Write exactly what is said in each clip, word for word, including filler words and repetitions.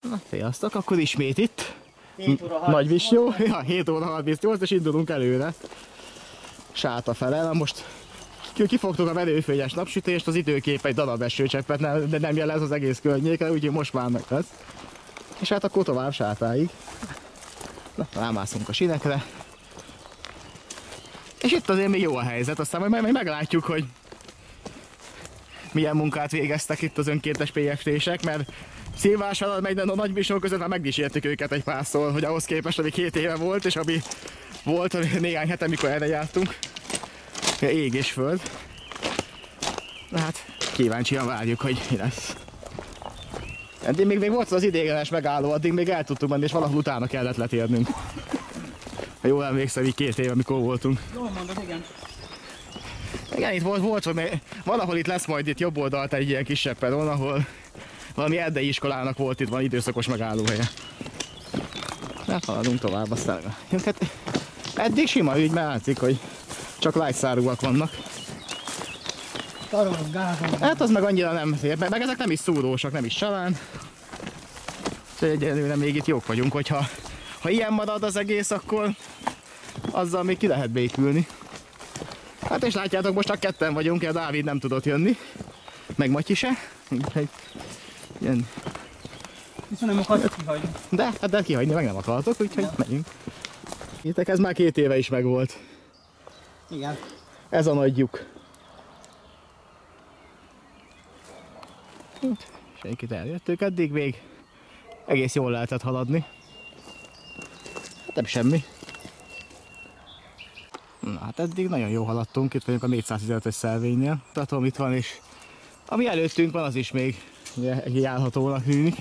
Na, sziasztok, akkor ismét itt. Nagyvisnyó, ja, hét óra harmincnyolc, és indulunk előre. Sáta fele, na most kifogtuk a verőfényes napsütést, az időkép egy darab esőcseppet nem, de nem jelez az egész környéken, úgyhogy most már meg lesz. És hát akkor tovább Sátáig. Na, rámászunk a sinekre. És itt azért még jó a helyzet, aztán majd, majd meglátjuk, hogy milyen munkát végeztek itt az önkéntes pé ef té-sek, mert Szilvással meg a Nagyvisnyó között már megdísértük őket egy párszor, hogy ahhoz képest, ami két éve volt, és ami volt néhány hete, mikor erre jártunk. Ég és föld. Na hát, kíváncsian várjuk, hogy mi lesz. Eddig még, még volt az ideiglenes megálló, addig még el tudtunk menni, és valahol utána kellett letérnünk. Ha jól emlékszem, így két éve, amikor voltunk. Jól mondod, igen. Igen, itt volt, volt, hogy valahol itt lesz majd itt jobb oldalt egy ilyen kisebb peron, ahol valami erdei iskolának volt itt van időszakos megállóhelye. De haladunk tovább, aztán hát eddig sima ügy, mert látszik, hogy csak lágyszárúak vannak. Tarolunk, gázolunk. Hát az meg annyira nem szép, meg ezek nem is szúrósak, nem is salán. Úgyhogy egyelőre még itt jók vagyunk, hogyha ha ilyen marad az egész, akkor azzal még ki lehet békülni. Hát és látjátok, most csak ketten vagyunk, a Dávid nem tudott jönni, meg Matyi se. Úgyhogy ilyen... Viszont nem akartok kihagyni. De, hát de kihagyni meg nem akartok, úgyhogy ja. Megyünk. Hittek, ez már két éve is megvolt. Igen. Ez a nagy lyuk. Senkit eljöttük, eddig még egész jól lehetett haladni. Hát nem semmi. Na hát eddig nagyon jól haladtunk, itt vagyunk a négyszáztizenötös szelvénynél. Tudom, itt van, és ami előttünk van, az is még járhatónak tűnik.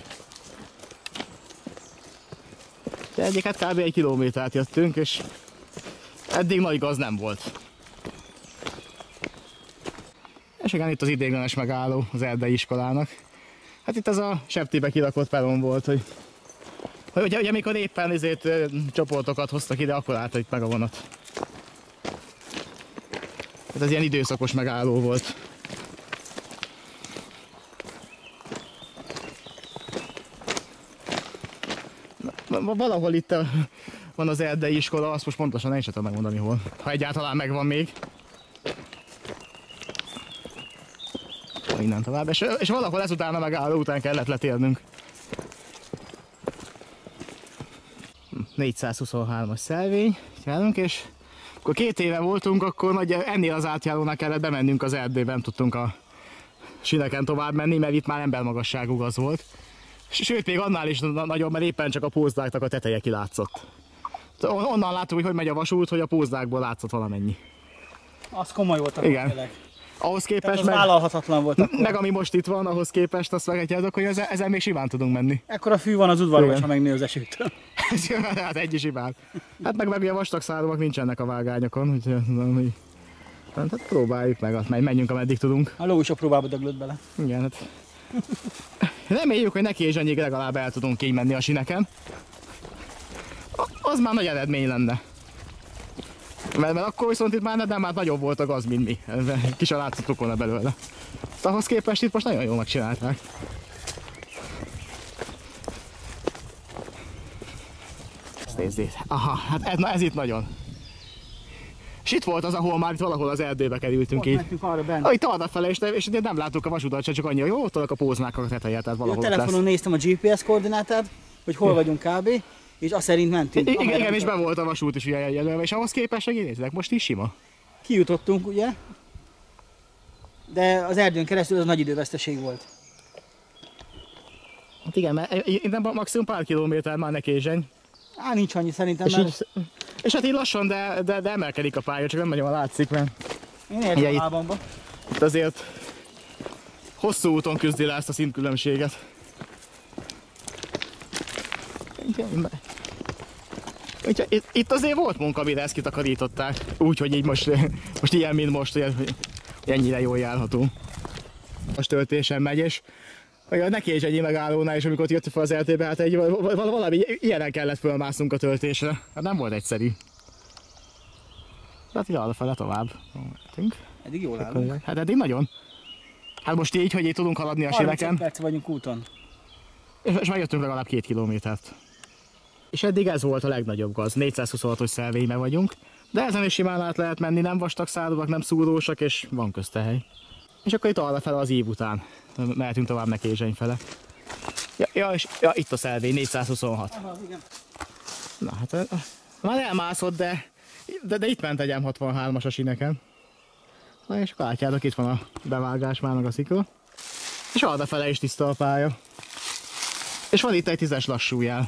De egyik hát kb. Egy kilométert jöttünk, és eddig nagy gaz nem volt. És igen, itt az ideiglenes megálló az erdei iskolának. Hát itt ez a septibe kirakott peron volt, hogy, hogy, hogy amikor éppen ezért csoportokat hoztak ide, akkor állt itt meg a vonat. Hát ez ilyen időszakos megálló volt. Na, valahol itt van az erdei iskola, azt most pontosan nem is tudom megmondani hol. Ha egyáltalán megvan még. Innen tovább, és, és valahol ezután a megálló után kellett letérnünk. négyszázhuszonhármas szelvény, járunk, és akkor két éve voltunk, akkor nagy, ennél az átjárónál kellett bemennünk az erdőbe, nem tudtunk a sineken tovább menni, mert itt már embermagasságú gaz volt. Sőt, még annál is nagyobb, mert éppen csak a pózdáknak a teteje kilátszott. Onnan láttuk, hogy hogy megy a vasút, hogy a pózdákból látszott valamennyi. Az komoly volt a igen. Tényleg. Ahhoz képest, az meg, vállalhatatlan volt akkor. Meg ami most itt van, ahhoz képest azt megegyedök, hogy ezzel, ezzel még simán tudunk menni. Ekkora fű van az udvarban, ha megnél az esőtől. Hát egy is imán. Hát meg, meg ilyen vastag szálúak nincsenek a vágányokon, úgyhogy hát próbáljuk meg, menjünk ameddig tudunk. A ló is a próbába döglött bele. Igen, hát reméljük, hogy neki és annyig legalább el tudunk így menni a sineken. Az már nagy eredmény lenne. Mert, mert akkor viszont itt már nem, már nagyobb volt a gaz, mint mi. Ki sem látszottuk volna belőle. De ahhoz képest itt most nagyon jól megcsinálták. Ezt nézzél. Aha, hát ez, na ez itt nagyon. És itt volt az, ahol már itt valahol az erdőbe kerültünk így. Ah, itt arra fele, és, és nem láttuk a vasutat, csak annyi, hogy jó, ott a póznák a teteje, tehát valahol a telefonon lesz. Néztem a gé pé es koordinátát, hogy hol vagyunk kb. És azt szerint mentünk. I igen, igen és be volt a vasút is ugye jelölve, és ahhoz képest, hogy nézzük, most is sima. Kijutottunk, ugye? De az erdőn keresztül az nagy időveszteség volt. Hát igen, mert innen maximum pár kilométer már ne kézseny. Á, nincs annyi szerintem. És, mert... így, és hát így lassan, de, de, de emelkedik a pálya, csak nem nagyon látszik, mert... Én értem a lábamba. Itt azért hosszú úton küzdi le ezt a szintkülönbséget. Itt, itt azért volt munka, amire ezt kitakarították. Úgyhogy így most, most ilyen, mint most, hogy ennyire jól járható. Most töltésen megy, és neki is egy megállónál, és amikor jött fel az erdőbe, hát egy, valami ilyenen kellett fölmásznunk a töltésre. Hát nem volt egyszerű. Hát így arrafele tovább. Eddig jól állunk. Hát eddig nagyon. Hát most így, hogy így tudunk haladni a sineken. harminc perc vagyunk úton. És megjöttünk legalább két kilométert. És eddig ez volt a legnagyobb gaz, négyszázhuszonhatos szelvényben vagyunk. De ezen is simán át lehet menni, nem vastag szálúak, nem szúrósak, és van közte hely. És akkor itt arrafele az ív után mehetünk tovább Nekézseny fele. Ja, ja, és, ja, itt a szelvény, négyszázhuszonhat. Aha, igen. Na hát, már elmászott, de, de, de itt ment egy M hatvanhármas a sineken. Na és akkor látjátok, itt van a bevágás már meg a szikla. És arrafele is tiszta a pálya. És van itt egy tízes lassújel.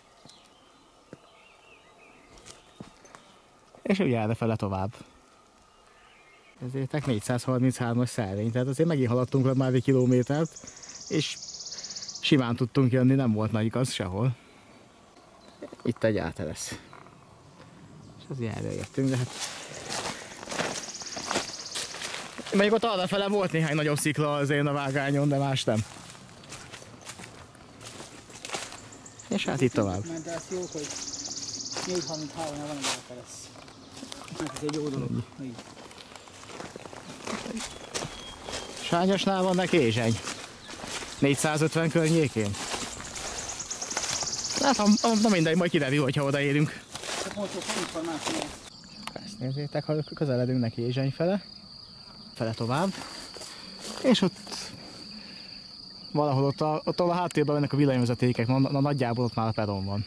És ugye errefele tovább. Ezért négyszázharminchárom-as szelvény, tehát azért megint haladtunk már egy kilométert, és simán tudtunk jönni, nem volt nagy gaz sehol. Itt egy átelesz. És azért erre jöttünk, de hát... Mondjuk ott arrafele volt néhány nagyobb szikla azért a vágányon, de más nem. És hát itt tovább. De ez jó, hogy négy harminchárom-nál van egy átelesz. Ez egy jó dolog. Sányosnál van Nekézseny. négyszázötven környékén. Hát, na mindegy, majd kiderül, hogyha odaérünk. Csak most ott információ. Ezt nézzétek, ha közeledünk Nekézseny fele. Fele tovább. És ott valahol ott a, ott a háttérben vannak a villanyvezetékek, na, na, nagyjából ott már a peron van.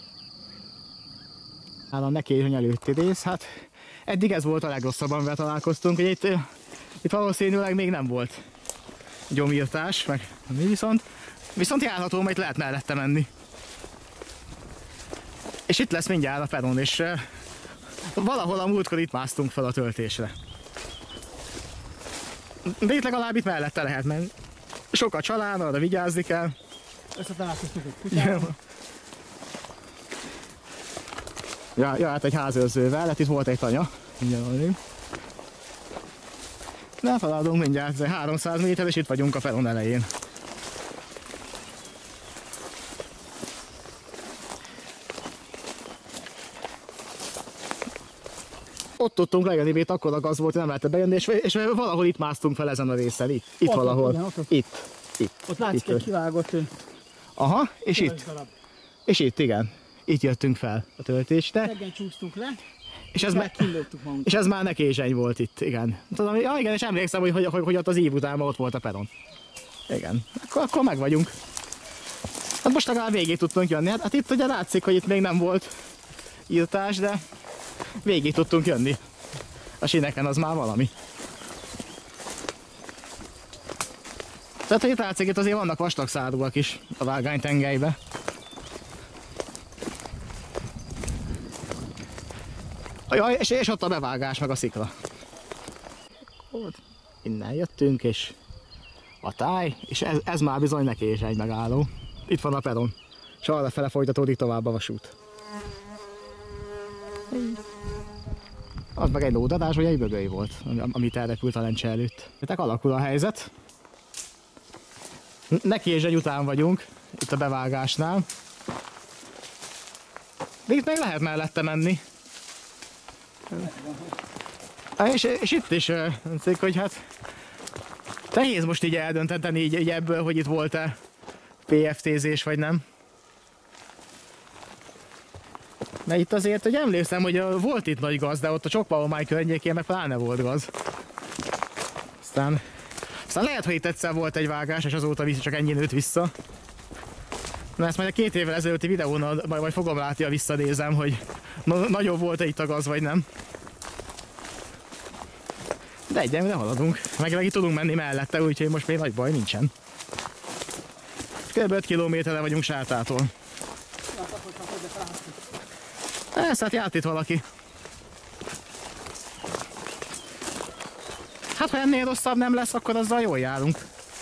Hát a Nekézseny előtti rész, hát eddig ez volt a legrosszabb, amivel találkoztunk, hogy itt, itt valószínűleg még nem volt gyomírtás, meg mi viszont, viszont járható, majd lehet mellette menni. És itt lesz mindjárt a peron, és uh, valahol a múltkor itt másztunk fel a töltésre. De itt legalább itt mellette lehet menni. Sok a család, arra vigyázni kell. Összetalálkoztunk egy kutyával. Ja, ja, hát egy házőrzővel, hát itt volt egy tanya. De feladunk mindjárt háromszáz méter, és itt vagyunk a peron elején. Ott tudtunk lejönni, mert akkor a gaz volt, hogy nem lehetett bejönni, és, és valahol itt másztunk fel ezen a részen, itt, itt ott, valahol, igen, ott, ott. itt, itt. Ott látszik itt, egy kivágott. Aha, és itt, darab. és itt, igen. Itt jöttünk fel a töltésre. Reggel csúsztunk le, és ez, me- és ez már Nekézseny volt itt, igen. Tudom, ja, igen, és emlékszem, hogy, hogy, hogy, hogy ott az ív után ott volt a peron. Igen, akkor, akkor meg vagyunk. Hát most legalább végig tudtunk jönni. Hát, hát itt ugye látszik, hogy itt még nem volt írtás, de végig tudtunk jönni. A sineken az már valami. Tehát, hogy itt látszik, itt azért vannak vastag szárúak is a vágánytengelybe. Jaj, és, és ott a bevágás, meg a szikla. Innen jöttünk, és a táj, és ez, ez már bizony Nekézseny megálló. Itt van a peron, és arra fele folytatódik tovább a vasút. Az meg egy lódadás, vagy egy bögöly volt, amit elrepült a lencse előtt. Tehát alakul a helyzet. Nekézseny után vagyunk, itt a bevágásnál. De itt meg lehet mellette menni. És, és itt is mondjuk, hogy hát nehéz most így eldöntetni így, így ebből, hogy itt volt-e pé ef té-zés vagy nem. De itt azért, hogy emlékszem, hogy volt itt nagy gaz, de ott a Csokpalomány környékén meg pláne volt gaz. Aztán, aztán lehet, hogy itt egyszer volt egy vágás, és azóta csak ennyi nőtt vissza. Na ezt majd a két évvel ezelőtti videón majd, majd fogom látni, ha visszanézem, hogy na, nagyobb volt-e itt a gaz, vagy nem. De egyenlőre haladunk. Meg, meg itt tudunk menni mellette, úgyhogy most még nagy baj nincsen. Kb. öt kilométerre vagyunk Sátától. Ezt hát járt itt valaki. Hát ha ennél rosszabb nem lesz, akkor azzal jól járunk.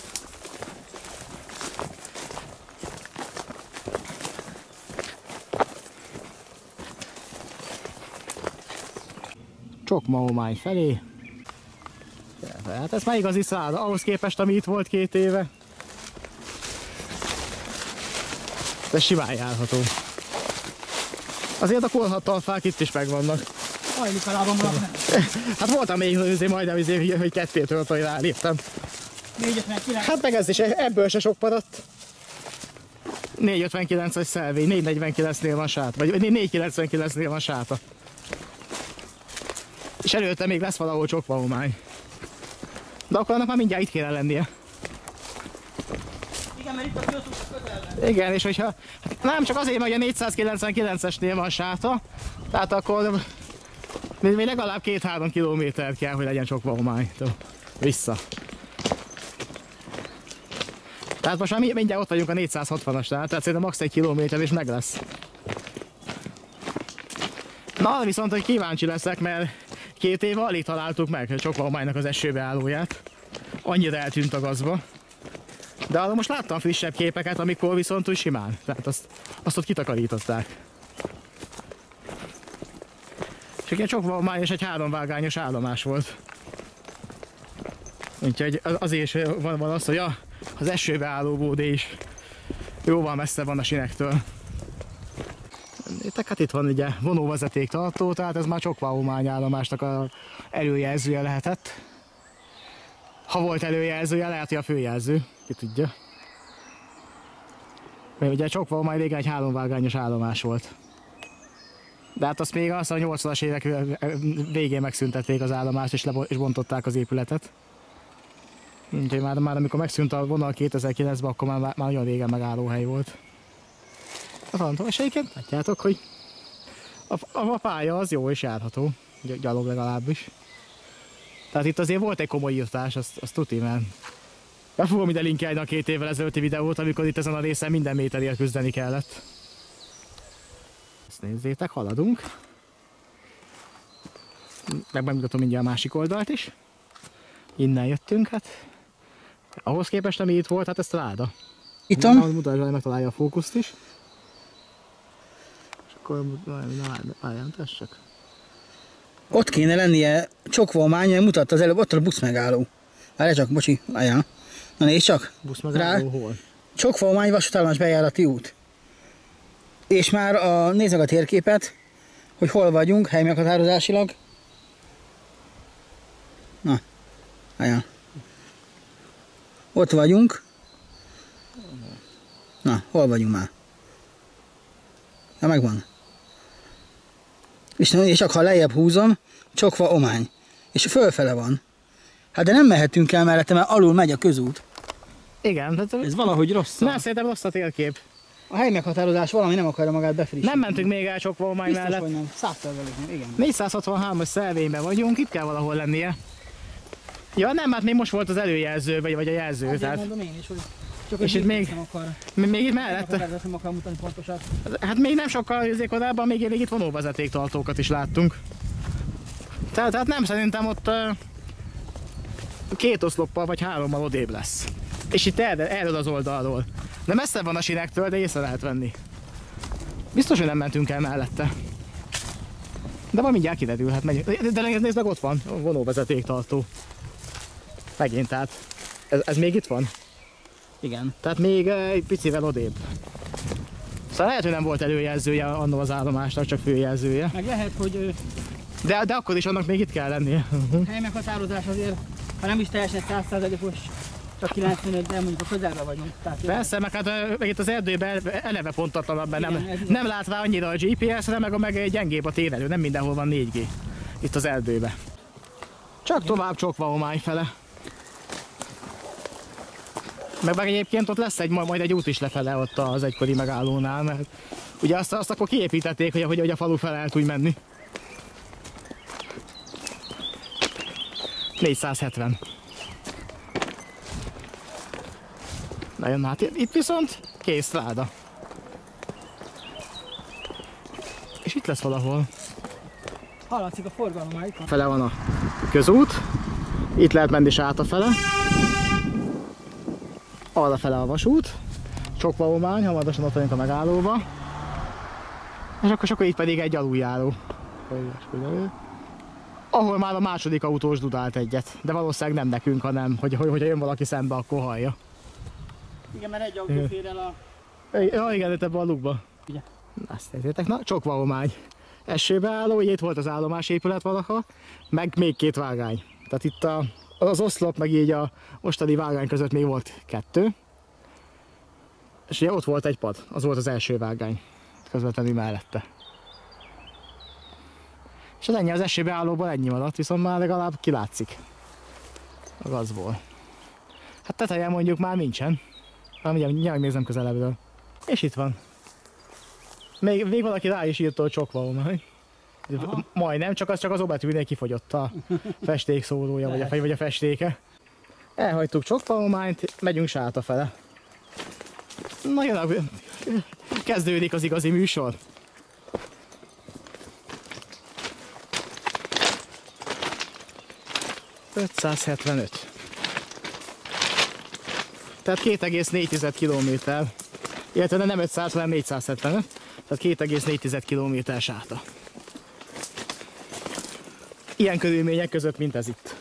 Csokmahomány felé. Hát ez már igazi szád, ahhoz képest, ami itt volt két éve. De simán járható. Azért a kolhattalfák itt is megvannak. Hajlikalában van. Hát voltam még azért majdnem azért, hogy kettétől hogy ráléptem. négy ötvenkilenc. Hát meg ez is, ebből se sok maradt. négy ötvenkilences szelvény, négy negyvenkilencnél van sáta, vagy négy kilencvenkilencnél van sáta. És előtte még lesz valahol csokvahomány. De akkor annak már mindjárt itt kéne lennie. Igen, mert itt a főtús közelben. Igen, és hogyha nem csak azért, hogy a négyszázkilencvenkilencesnél van sáta, tehát akkor még legalább két-három kilométer kell, hogy legyen csokvahomány vissza. Tehát most már mindjárt ott vagyunk a négyszázhatvanasnál, tehát szerintem max. egy kilométer és meg lesz. Na, viszont, hogy kíváncsi leszek, mert két éve alig találtuk meg a csokvahománynak az esőbeállóját. Annyira eltűnt a gazba. De arra most láttam frissebb képeket, amikor viszont úgy simán. Tehát azt, azt ott kitakarították. És egy csokvahomány és egy háromvágányos állomás volt. Úgyhogy azért is van, van az, hogy a, az esőbeálló bódé is jóval messze van a sinektől. Hát itt van ugye vonóvezeték tartó, tehát ez már csokvahomány állomásnak a előjelzője lehetett. Ha volt előjelzője, lehet, hogy a főjelző, ki tudja. Mert ugye csokvahomány régen egy háromvágányos állomás volt. De hát azt még azt a nyolcvanas évek végén megszüntették az állomást és, és bontották az épületet. Úgyhogy már, már amikor megszűnt a vonal kétezer-kilencben, akkor már, már nagyon régen megállóhely volt. A frontos egyébként látjátok, hogy a, a, a pálya az jó és járható, gyalog legalábbis. Tehát itt azért volt egy komoly írtás, azt, azt tuti, mert be fogom ide linkelni a két évvel ezelőtti videót, amikor itt ezen a részen minden méterért küzdeni kellett. Ezt nézzétek, haladunk. Megmutatom mindjárt a másik oldalt is. Innen jöttünk, hát ahhoz képest, ami itt volt, hát ez láda. Itt van? Mutasd, hogy megtalálja a fókuszt is. És akkor várjál, tessék. Ott kéne lennie csokvahomány, mutatta az előbb, ott a busz megálló. Várj csak, bocsi, várjál. Na nézd csak. Busz megálló hol? Csokvahomány vasútállomás bejárati út. És már a, nézzük a térképet, hogy hol vagyunk helymeghatározásilag. Na, várjál. Ott vagyunk. Na, hol vagyunk már? Ja, megvan. És, és csak ha lejjebb húzom, csokvahomány. És fölfele van. Hát de nem mehetünk el mellette, mert alul megy a közút. Igen. Tehát ez valahogy rossz. Nem, szerintem rossz a térkép. A helymeghatározás valami nem akarja magát befrissíteni. Nem mentünk még el csokvahomány mellett. Biztos, hogy nem. száz százalék nem, igen. négyszázhatvanhármas szelvényben vagyunk, itt kell valahol lennie. Ja nem, hát még most volt az előjelző, vagy, vagy a jelző. Azért tehát... mondom én is, hogy csak és itt még, nem akar. még itt mellette? Nem akar mutatni pontosat. Hát még nem sokkal azért korábban, még, még itt vonóvezetéktartókat is láttunk. Tehát, tehát nem, szerintem ott uh, két oszloppal vagy hárommal odébb lesz. És itt erről, erről az oldalról. De messze van a sinektől, de észre lehet venni. Biztos, hogy nem mentünk el mellette. De majd mindjárt kiderül, hát megy. De nézd meg, ott van a vonóvezetéktartó. Megint, tehát ez, ez még itt van? Igen. Tehát még egy picivel odébb. Szóval lehet, hogy nem volt előjelzője annak az állomásnak, csak főjelzője. Meg lehet, hogy... De, de akkor is annak még itt kell lennie. Helymeghatározás azért, ha nem is teljesen száz százalékos, csak kilencvenöt, de mondjuk a közelben vagyunk. Tehát persze, meg hát meg itt az erdőben eleve pontatlanabb, mert nem, nem lát rá annyira a gé pé es-re, meg, meg gyengébb a térelő, nem mindenhol van négy gé itt az erdőben. Csak tovább csokvahomány fele. Meg, meg egyébként ott lesz egy, majd egy út is lefele ott az egykori megállónál, mert ugye azt, azt akkor kiépítették, hogy, hogy, hogy a falu fel el tudj menni. négyszázhetven. Na jön, hát itt viszont kész láda. És itt lesz valahol. hallatszik a forgalom már itt van. Fele van a közút. Itt lehet menni sátafele. Arra fele a vasút. Csokvahomány, hamarosan ott vagyunk a megállóba. És akkor, akkor itt pedig egy aluljáró. Ahol már a második autós dudált egyet. De valószínűleg nem nekünk, hanem hogy, hogy, hogyha jön valaki szembe, akkor hallja. Igen, mert egy autó fér el a... Ja, igen, itt ebben a lukba. Igen. Azt nézzétek, na, csokvahomány. Esőbeálló, itt volt az állomásépület valaha, meg még két vágány. Tehát itt a, az oszlop, meg így a mostani vágány között még volt kettő. És ugye ott volt egy pad, az volt az első vágány, közvetlenül mellette. És az ennyi az esőbeállóból ennyi maradt, viszont már legalább kilátszik a gazból. Hát teteje mondjuk már nincsen, hanem ugye nyilván nézem közelebbről. És itt van. Még, még valaki rá is írt, hogy csokvalómány. Majdnem, csak az csak az obetűnél kifogyott a festék szólója, vagy a, vagy a festéke. Elhagytuk csokvalómányt, megyünk Sáta fele. Na jön, kezdődik az igazi műsor. ötszázhetvenöt. Tehát két egész négy kilométer, illetve nem ötszáz, hanem négyszázhetvenöt, tehát két egész négy kilométer Sáta. Ilyen körülmények között, mint ez itt.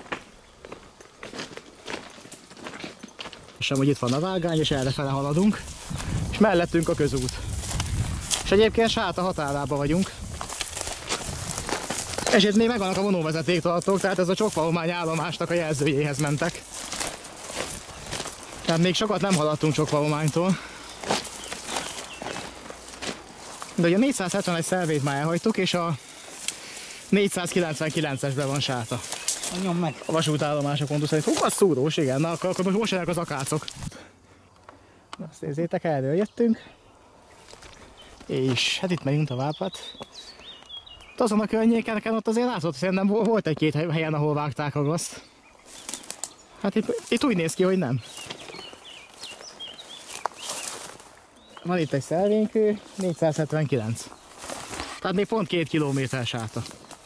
És amúgy itt van a vágány, és errefele haladunk, és mellettünk a közút. És egyébként Sáta határában vagyunk. És itt még megvannak a vonóvezetéktartók, tehát ez a Csokvalómány állomásnak a jelzőjéhez mentek. Tehát még sokat nem haladtunk Csokvalómánytól. De ugye a négyszázhetvenegy szelvét már elhagytuk, és a négyszázkilencvenkilencesben van Sáta. Nyom meg. A vasútállomások pontos szerint. Hú, az szúrós, igen, na akkor, akkor most jönnek az akácok. Azt nézzétek, erről jöttünk. És hát itt megyünk továbbhat. Azon a környéken ott azért látszott, szerintem volt egy-két helyen, ahol vágták a gazt. Hát itt, itt úgy néz ki, hogy nem. Van itt egy szelvénykő, négyszázhetvenkilenc. Tehát még pont két kilométer Sáta.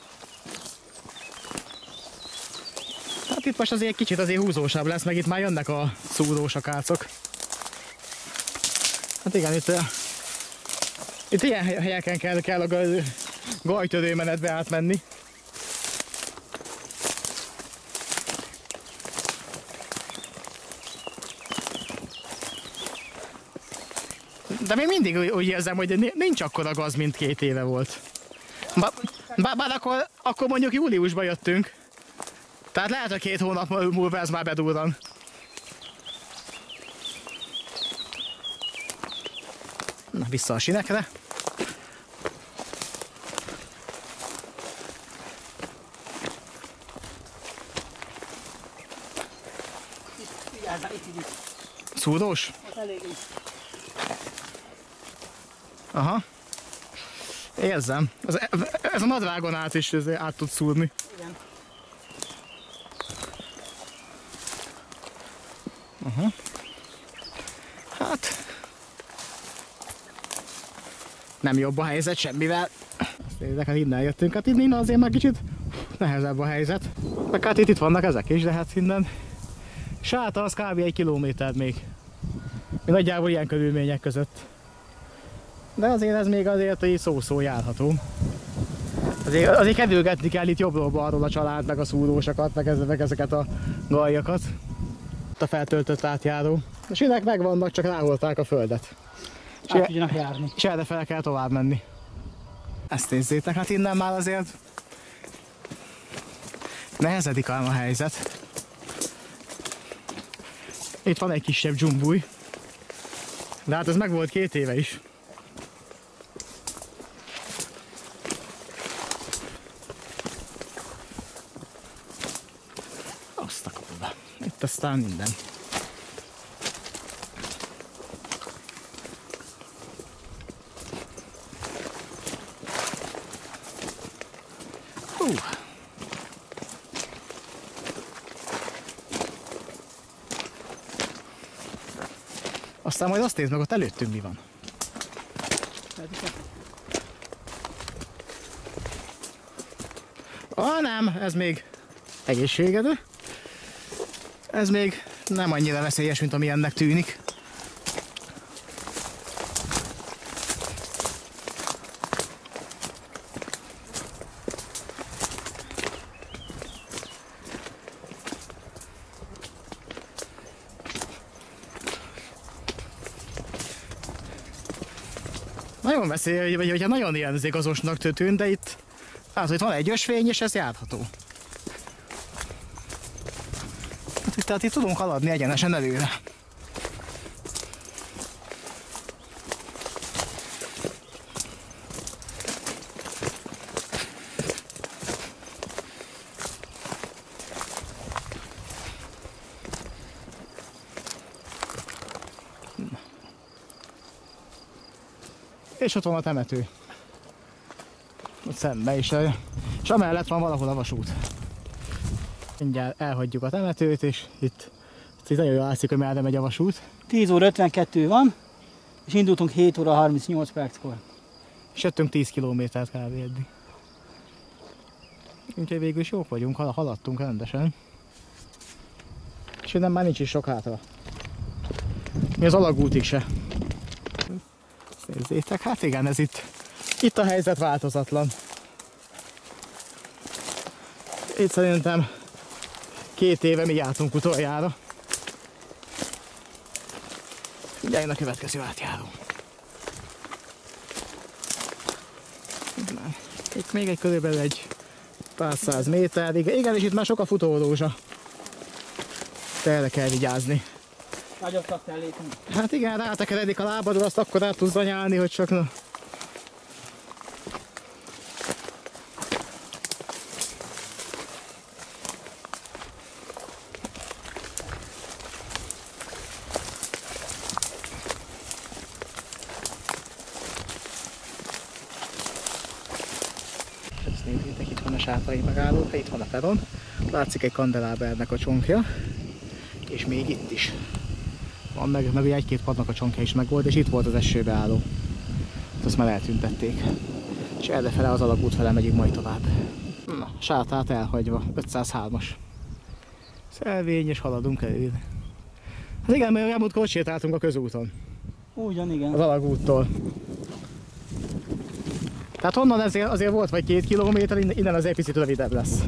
Hát itt most azért kicsit azért húzósabb lesz, meg itt már jönnek a szúrós akácok. Hát igen, itt, itt ilyen helyeken kell, kell a gajtörő menetbe átmenni. De még mindig úgy érzem, hogy nincs akkora gaz, mint két éve volt. Bár, bár akkor, akkor mondjuk júliusban jöttünk. Tehát lehet, hogy két hónap múlva ez már bedurran. Na, vissza a sinekre. Szúrós? Aha. Érzem. Ez, ez a nadrágon át is át tud szúrni. Igen. Aha. Hát... nem jobb a helyzet semmivel. Azt nézzek, hát innen jöttünk. Hát innen azért már kicsit nehezebb a helyzet. Meg hát itt, itt vannak ezek is, de hát innen... Sáta az kb. Egy kilométer még. Mi nagyjából ilyen körülmények között. De azért ez még azért így szó-szó járható. Azért, azért kedülgetni kell itt jobbról-balról a család, meg a szúrósokat, meg ezeket a galjakat. Itt a feltöltött átjáró. A sinek megvannak, csak ráholták a földet. Át tudjanak járni. És erre fel kell tovább menni. Ezt nézzétek, hát innen már azért nehezedik ám a helyzet. Itt van egy kisebb dzsumbúj. De hát ez meg volt két éve is. Azt a kapuba. Itt aztán minden. Hú. Aztán majd azt nézd meg, ott előttünk mi van. Ah, nem, ez még egészségedő. Ez még nem annyira veszélyes, mint ami ennek tűnik. Nagyon veszélyes, vagy hogyha nagyon ilyen gazosnak tűnt, de itt hát, hogy van egy ösvény, és ez járható. Tehát itt tudunk haladni egyenesen előre. És ott van a temető. Ott szembe is. És amellett van valahol a vasút. Mindjárt elhagyjuk a temetőt, és itt, itt nagyon jól látszik, hogy merre megy a vasút. tíz óra ötvenkettő van, és indultunk hét óra harmincnyolc perckor. És jöttünk tíz kilométert kb. Eddig. Úgyhogy végül is jók vagyunk, haladtunk rendesen. És innen már nincs is sok hátra. Mi az alagútig se. Ezt nézzétek, hát igen, ez itt, itt a helyzet változatlan. Itt szerintem két éve mi jártunk utoljára. Ugye jön a következő átjáró. Itt még egy körülbelül egy pár száz méter. Igen, és itt már sok a futórózsa. De erre kell vigyázni. Nagyobb taktellékünk. Hát igen, rátekeredik a lábadra, azt akkor át tudsz zanyálni, hogy csak na. Ezt nézzétek, itt van a Sátrai megálló, itt van a peron. Látszik egy kandelábernek a csonkja. És még itt is. Van meg, meg egy-két padnak a csonkja is megvolt, és itt volt az esőbeálló. Azt már eltüntették. És errefele az alagút fele megyünk majd tovább. Na, Sátát elhagyva, ötszázhármas. Szelvény, és haladunk elő. Hát igen, mert elmúltkor ott sétáltunk a közúton. Ugyan, igen. Az alagúttól. Tehát onnan azért, azért volt vagy két kilométer, innen azért picit rövidebb lesz.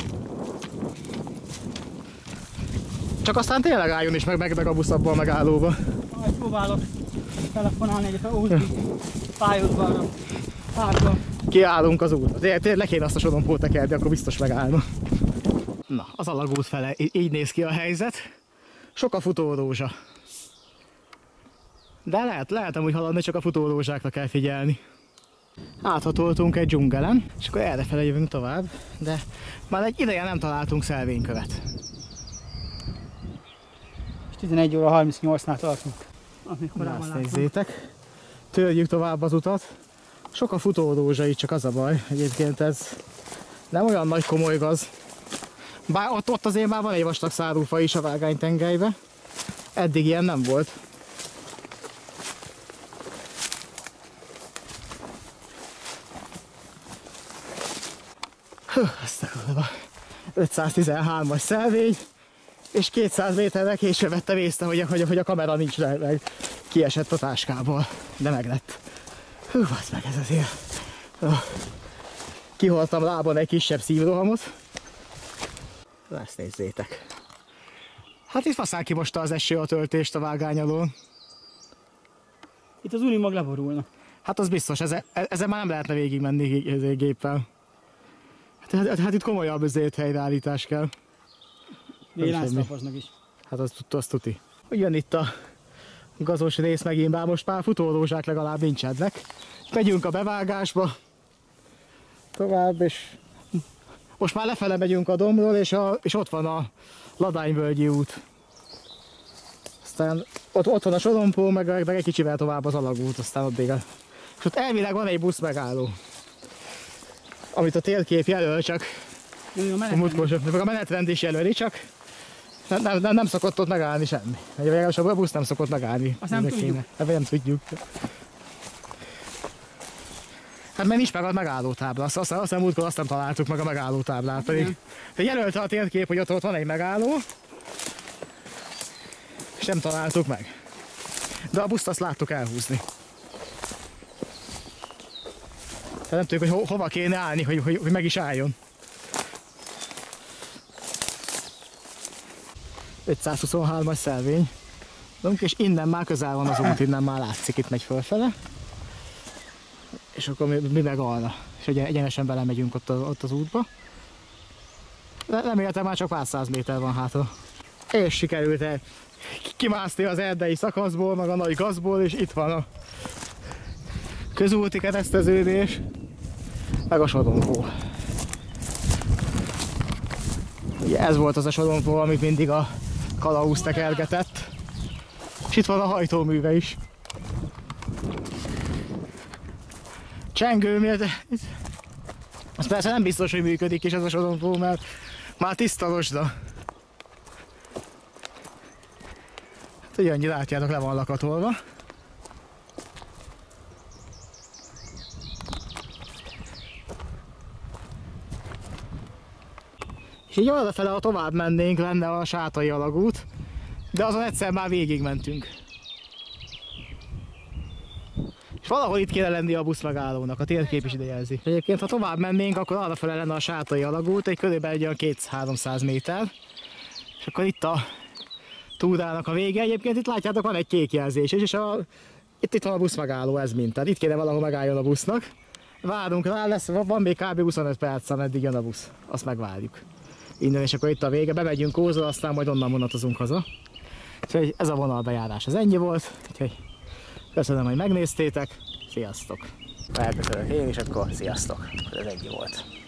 Csak aztán tényleg álljon is meg, meg, meg a busz abban a megállóba. Majd próbálok telefonálni egyet a úti pályaudvarra. Párba. Kiállunk az útra. Tényleg le kéne azt a sorompót tekerni, akkor biztos megállna. Na, az alagút fele, így néz ki a helyzet. Sok a futórózsa. De lehet, lehet amúgy haladni, csak a futórózsákra kell figyelni. Áthatoltunk egy dzsungelen, és akkor errefele jövünk tovább, de már egy ideje nem találtunk szelvénykövet. tizenegy óra harmincnyolcnál tartunk. Amit korábban Azt nézzétek. Törjük tovább az utat. Sok a futórózsa, itt csak az a baj. Egyébként ez nem olyan nagy komoly gaz. Bár ott, ott azért már van egy vastag szárúfa is a Vágánytengelybe. Eddig ilyen nem volt. Hú, aztán ötszáztizenhármas szelvény. És kétszáz méterre később vettem észre, hogy, hogy, hogy a kamera nincs meg. Kiesett a táskából, de meg lett. Hú, basz meg ez azért. Kiholtam lábon egy kisebb szívrohamot. Ezt nézzétek. Hát itt faszán kimosta az eső a töltést a vágány alól. Itt az unimag leborulna. Hát az biztos, ezen, ezen már nem lehetne végigmenni géppel. Hát, hát, hát itt komolyabb azért helyreállítás kell. Vélánsztapasnak is. Hát az, az tuti. Jön itt a gazos rész megint, bár most már futórózsák legalább nincsenek. Megyünk a bevágásba. Tovább, és most már lefele megyünk a dombról, és, a, és ott van a Ladányvölgyi út. Aztán ott, ott van a sorompó, meg, meg egy kicsivel tovább az alagút, aztán addig a... És ott elvileg van egy busz megálló, amit a térkép jelöl, csak a menetrend. a menetrend is jelöli, csak nem, nem, nem szokott ott megállni semmi. Legalábbis a busz nem szokott megállni. Azt nem tudjuk. Kéne. Hát nem tudjuk. Hát mert nincs meg a megállótábla. Azt, azt, azt, múltkor azt nem találtuk meg a megállótáblát. Pedig jelölte a térkép, hogy ott, ott van egy megálló, és nem találtuk meg. De a buszt azt láttuk elhúzni. Tehát nem tudjuk, hogy ho hova kéne állni, hogy, hogy, hogy meg is álljon. ötszázhuszonhármas szelvény. És innen már közel van az út, innen már látszik, itt megy fölfele. És akkor mi, mi meg arra. És ugye egyenesen belemegyünk ott, ott az útba. Reméltem már csak pár száz méter van hátra. És sikerült el kimászni az erdei szakaszból, meg a nagy gazból, és itt van a közúti kereszteződés, meg a sorompó. Ugye ez volt az a sorompó, amit mindig a kalauz tekergetett. És itt van a hajtóműve is. csengő, miért? Az persze nem biztos, hogy működik is ez a sorompó, mert már tiszta rozsda. Hát ugye annyi látjátok, le van lakatolva. És így arrafele, ha tovább mennénk, lenne a Sátai alagút, de azon egyszer már végig mentünk. És valahol itt kéne lenni a buszmegállónak, a térkép is ide jelzi. Egyébként, ha tovább mennénk, akkor arrafele lenne a Sátai alagút, egy körülbelül egy olyan kétszáz-háromszáz méter. És akkor itt a túrának a vége. Egyébként itt látjátok, van egy kék jelzés, és a, itt, itt van a buszmegálló, ez mint. Tehát itt kéne valahol megálljon a busznak. Várunk rá, lesz, van még kb. huszonöt perc, ameddig jön a busz. Azt megvárjuk. Innen, és akkor itt a vége, bemegyünk Kózra, aztán majd onnan vonatozunk haza. Úgyhogy ez a vonalbejárás, ez ennyi volt. Úgyhogy köszönöm, hogy megnéztétek. Sziasztok! Elköszönök én is, akkor sziasztok! Ez ennyi volt.